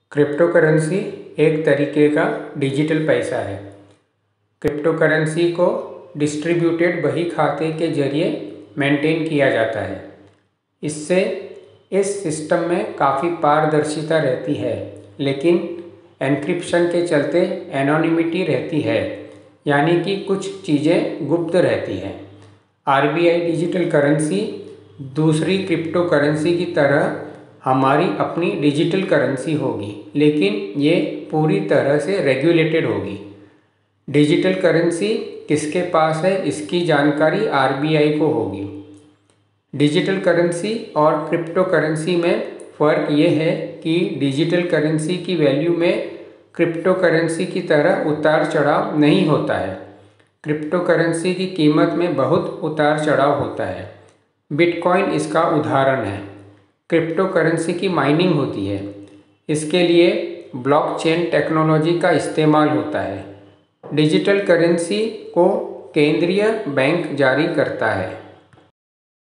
Crypto currency एक तरीके का डिजिटल पैसा है। क्रिप्टो करेंसी को डिस्ट्रीब्यूटेड बही खाते के जरिए मेंटेन किया जाता है। इससे इस सिस्टम में काफ़ी पारदर्शिता रहती है, लेकिन एन्क्रिप्शन के चलते एनोनिमिटी रहती है, यानी कि कुछ चीज़ें गुप्त रहती हैं। आरबीआई डिजिटल करेंसी दूसरी क्रिप्टो करेंसी की तरह हमारी अपनी डिजिटल करेंसी होगी, लेकिन ये पूरी तरह से रेगुलेटेड होगी। डिजिटल करेंसी किसके पास है, इसकी जानकारी आरबीआई को होगी। डिजिटल करेंसी और क्रिप्टो करेंसी में फ़र्क ये है कि डिजिटल करेंसी की वैल्यू में क्रिप्टो करेंसी की तरह उतार चढ़ाव नहीं होता है। क्रिप्टो करेंसी की कीमत में बहुत उतार चढ़ाव होता है। बिटकॉइन इसका उदाहरण है। क्रिप्टो करेंसी की माइनिंग होती है। इसके लिए ब्लॉकचेन टेक्नोलॉजी का इस्तेमाल होता है। डिजिटल करेंसी को केंद्रीय बैंक जारी करता है।